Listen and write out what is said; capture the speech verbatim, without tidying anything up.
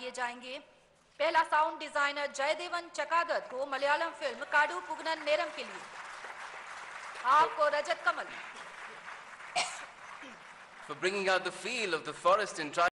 दिए जाएंगे। पहला साउंड डिजाइनर जयदेवन चकादत को मलयालम फिल्म काडू पुगनन नेरम के लिए। आपको रजत कमल। For bringing out the feel of the forest in